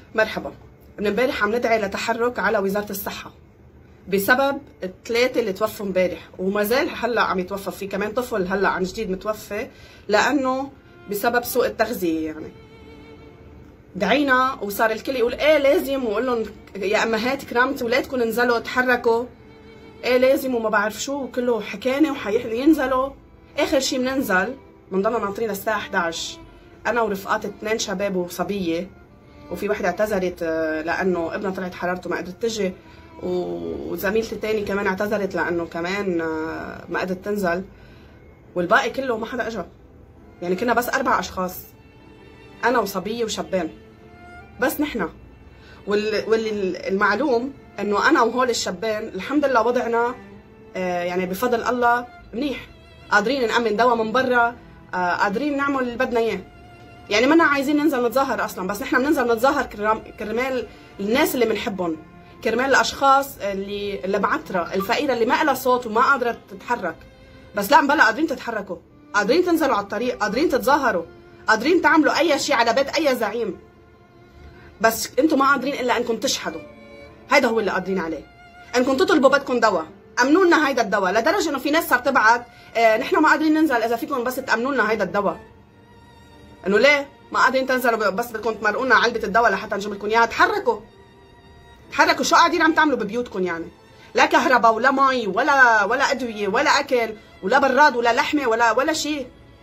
مرحبا. من امبارح عم ندعي لتحرك على وزارة الصحة بسبب الثلاثة اللي توفوا امبارح، وما زال هلا عم يتوفى، في كمان طفل هلا عن جديد متوفى لأنه بسبب سوء التغذية. يعني دعينا وصار الكل يقول ايه لازم، وقول لهم يا امهات كرامة ولادكم انزلوا تحركوا، ايه لازم وما بعرف شو، وكله حكاني وحينزلوا. اخر شيء بننزل بنضلنا ناطرين الساعة 11 انا ورفقات 2 شباب وصبية، وفي وحده اعتذرت لانه ابنها طلعت حرارته ما قدرت تجي، وزميلتي الثانيه كمان اعتذرت لانه كمان ما قدرت تنزل، والباقي كله ما حدا اجى. يعني كنا بس 4 اشخاص، انا وصبيه وشابين بس نحن. والمعلوم انه انا وهول الشابين الحمد لله وضعنا يعني بفضل الله منيح، قادرين نأمن دواء من برا، قادرين نعمل اللي بدنا اياه. يعني منا عايزين ننزل نتظاهر اصلا، بس نحن بننزل نتظاهر كرمال الناس اللي بنحبهم، كرمال الاشخاص اللي معتره، الفقيره اللي ما لها صوت وما قادره تتحرك. بس لا بلا، قادرين تتحركوا، قادرين تنزلوا على الطريق، قادرين تتظاهروا، قادرين تعملوا اي شيء على بيت اي زعيم، بس انتم ما قادرين الا انكم تشحدوا. هيدا هو اللي قادرين عليه، انكم تطلبوا بدكم دواء، امنوا لنا هيدا الدواء، لدرجه انه في ناس صارت تبعت نحن ما قادرين ننزل، اذا فيكم بس تامنوا لنا هيدا الدواء. انه ليه ما قادرين تنزلوا، بس بدكم تمرقوا لنا علبه الدواء لحتى نجيب لكم اياها. تحركوا تحركوا، شو قاعدين عم تعملوا ببيوتكم؟ يعني لا كهرباء ولا مي ولا ادويه ولا اكل ولا براد ولا لحمه ولا شيء.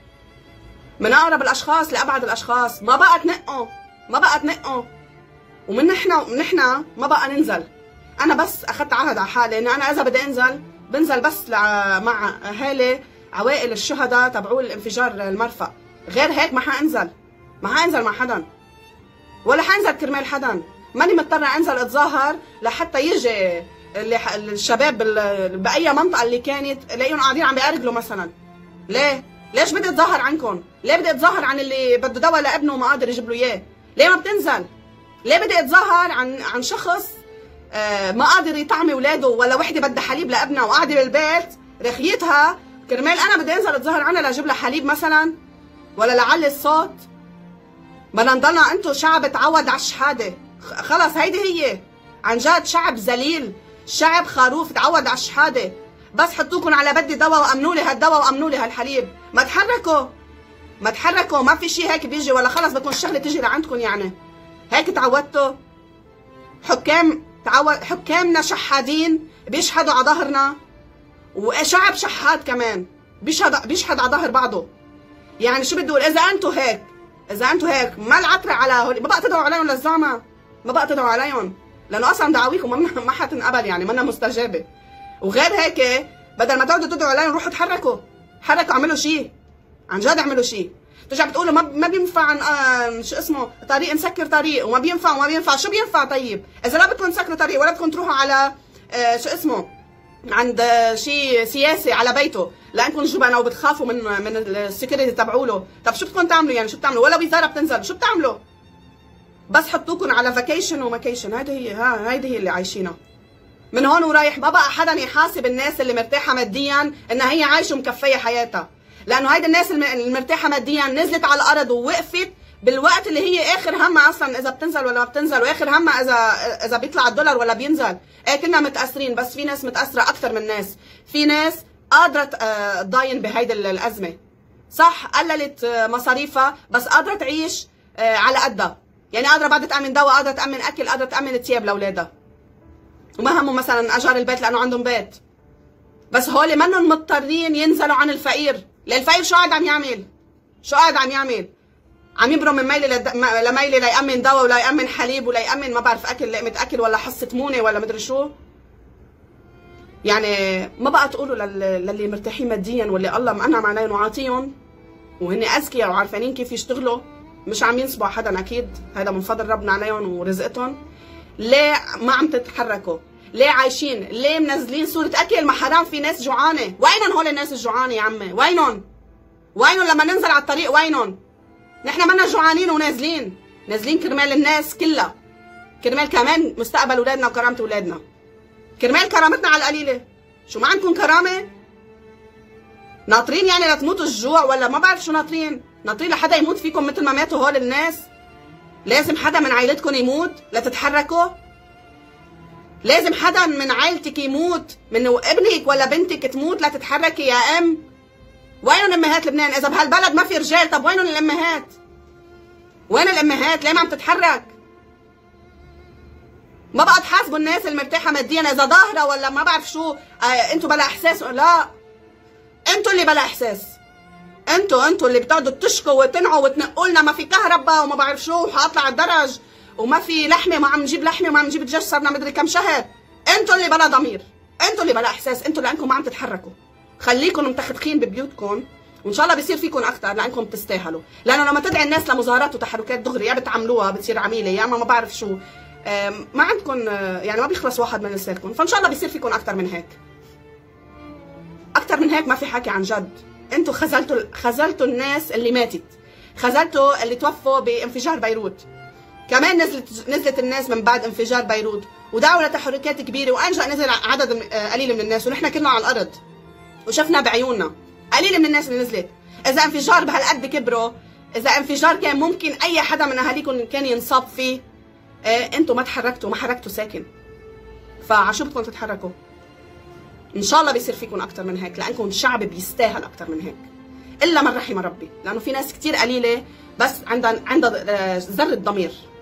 من اقرب الاشخاص لابعد الاشخاص ما بقى تنقوا، ما بقى تنقوا. ومن نحن ما بقى ننزل. انا بس اخذت عهد على حالي انه انا اذا بدي انزل بنزل بس مع اهالي عوائل الشهداء تبعوا الانفجار المرفأ، غير هيك ما حانزل، ما حانزل مع حدا ولا حانزل كرمال حدا. ماني مضطره انزل اتظاهر لحتى يجي الشباب باي منطقه اللي كانت الاقيهم قاعدين عم بيأرجلوا مثلا. ليه؟ ليش بدي اتظاهر عنكم؟ ليه بدي اتظاهر عن اللي بده دواء لابنه وما قادر يجيب له اياه؟ ليه ما بتنزل؟ ليه بدي اتظاهر عن شخص ما قادر يطعمي اولاده، ولا وحده بدها حليب لابنها وقاعده بالبيت رخيتها كرمال انا بدي انزل اتظاهر عنها لاجيب لها حليب مثلا، ولا لعلي الصوت؟ بدنا نضلنا انتم شعب تعود على الشحاده. خلص هيدي هي عن جد شعب ذليل، شعب خروف تعود على الشحاده. بس حطوكم على بدي دواء وامنوا لي هالدواء وامنوا لي هالحليب، ما تحركوا، ما تحركوا، ما في شيء هيك بيجي، ولا خلص بدكم الشغله تيجي لعندكم. يعني هيك تعودتوا. حكامنا شحادين بيشحدوا على ظهرنا، وشعب شحاد كمان بيشحد على ظهر بعضه. يعني شو بدي اقول؟ اذا انتم هيك ما العترة على هول، ما بقى تدعوا عليهم للزعمة، ما بقى تدعوا عليهم، لانه اصلا دعاويكم ما حتنقبل، يعني منا مستجابه. وغير هيك بدل ما تقعدوا تدعوا عليهم روحوا تحركوا، اعملوا شيء، عن جد اعملوا شيء. ترجع بتقولوا ما بينفع شو اسمه طريق، نسكر طريق، وما بينفع. شو بينفع طيب؟ اذا لا بدكم تسكروا طريق ولا بدكم تروحوا على شو اسمه عند شيء سياسي على بيته لانكم جبنه وبتخافوا من السكيورتي تبعوله، طب شو بدكم تعملوا؟ يعني شو بتعملوا؟ ولا وزاره بتنزل، شو بتعملوا؟ بس حطوكم على فاكيشن وماكيشن. هيدي هي اللي عايشينها. من هون ورايح ما بقى حدا يحاسب الناس اللي مرتاحه ماديا انها هي عايشه ومكفيه حياتها، لانه هيدي الناس المرتاحه ماديا نزلت على الارض ووقفت بالوقت اللي هي اخر همها اصلا اذا بتنزل ولا ما بتنزل، واخر همها اذا بيطلع الدولار ولا بينزل. ايه كنا متاثرين، بس في ناس متاثره اكثر من ناس، في ناس قادره تضاين بهيدي الازمه. صح قللت مصاريفها بس قادره تعيش على قدها، يعني قادره بعد تامن دواء، قادره تامن اكل، قادره تامن ثياب لاولادها، وما همهم مثلا اجار البيت لانه عندهم بيت. بس هول منهم مضطرين ينزلوا عن الفقير. للفقير شو قاعد عم يعمل؟ عم يبرم من ميلة لميلة ليأمن دواء ولا يأمن حليب ولا يأمن ما بعرف اكل، لقمة اكل ولا حصة مونة ولا مدري شو. يعني ما بقى تقولوا للي مرتاحين ماديا واللي الله منعم عليهم وعاطيهم وهن اذكياء وعارفين كيف يشتغلوا، مش عم ينصبوا على حدا، اكيد هذا من فضل ربنا عليهم ورزقتهم. ليه ما عم تتحركوا؟ ليه عايشين؟ ليه منزلين صورة اكل؟ ما حرام في ناس جوعانة. وينهم هول الناس الجوعانة يا عمي؟ وينهم لما ننزل على الطريق؟ وينهم؟ نحن منا جوعانين ونازلين كرمال الناس كلها، كرمال كمان مستقبل اولادنا وكرامة اولادنا، كرمال كرامتنا على القليلة. شو ما عندكم كرامة؟ ناطرين يعني لتموتوا الجوع ولا ما بعرف شو ناطرين لحدا يموت فيكم مثل ما ماتوا هول الناس؟ لازم حدا من عائلتكم يموت لتتحركوا؟ لازم حدا من عائلتك يموت، من ابنك ولا بنتك تموت لتتحركي يا ام؟ وينهم امهات لبنان؟ اذا بهالبلد ما في رجال، طب وينهم الامهات؟ وين الامهات؟ ليه ما عم تتحرك؟ ما بقى تحاسبوا الناس المرتاحه ماديا اذا ظاهره ولا ما بعرف شو. انتوا بلا احساس؟ لا، انتوا اللي بلا احساس. انتوا اللي بتقعدوا تشكوا وتنعوا وتنقوا لنا ما في كهرباء وما بعرف شو وحاطلع على الدرج وما في لحمه، ما عم نجيب لحمه وما عم نجيب دجاج، صرنا مدري كم شهر. انتوا اللي بلا ضمير، انتوا اللي بلا احساس، انتوا لانكم ما عم تتحركوا. خليكم متخذخين ببيوتكم وان شاء الله بيصير فيكم اكثر لانكم بتستاهلوا. لانه لما تدعي الناس لمظاهرات وتحركات دغري يا بتعملوها بتصير عميله يا اما ما بعرف شو، ما عندكم يعني ما بيخلص واحد من لسانكم. فان شاء الله بيصير فيكم اكثر من هيك. اكثر من هيك ما في حكي عن جد. انتوا خذلتوا الناس اللي ماتت، خذلتوا اللي توفوا بانفجار بيروت. كمان نزلت الناس من بعد انفجار بيروت ودعوا لتحركات كبيره، وانجا نزل عدد قليل من الناس ونحن كنا على الارض وشفنا بعيوننا قليل من الناس اللي نزلت. اذا انفجار بهالقد كبره، اذا انفجار كان ممكن اي حدا من اهاليكم كان ينصاب فيه، انتوا ما تحركتوا، ما حركتوا ساكن. فعشو بدكم تتحركوا؟ ان شاء الله بيصير فيكم اكثر من هيك لانكم الشعب بيستاهل اكثر من هيك، الا من رحم ربي، لانه في ناس كثير قليله بس عندها ذره ضمير.